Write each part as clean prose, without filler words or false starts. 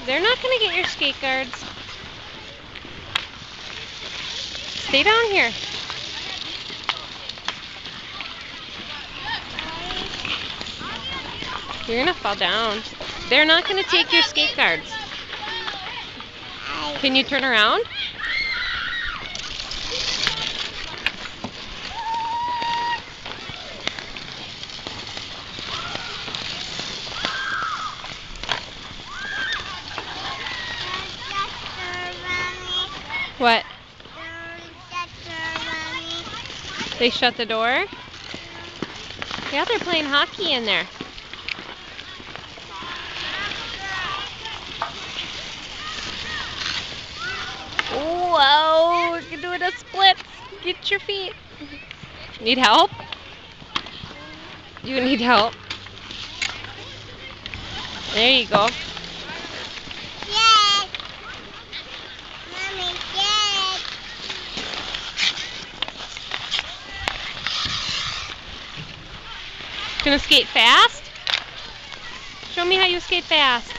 They're not going to get your skate guards. Stay down here. You're going to fall down. They're not going to take your skate guards. Can you turn around? What? They shut the door? Yeah, they're playing hockey in there. Whoa, you're doing a split. Get your feet. Need help? You need help. There you go. Yes. Mommy, yes. Gonna skate fast? Show me how you skate fast.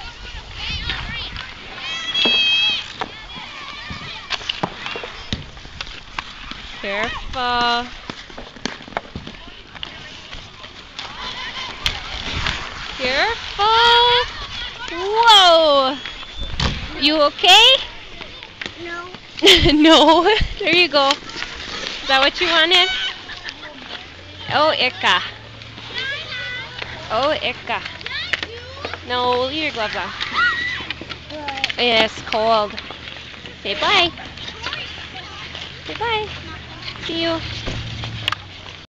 Careful. Careful. Whoa. You okay? No. No. There you go. Is that what you wanted? Oh, Ika. Oh, Ika. No, leave your gloves on. It's cold. Say bye. Say bye. See you.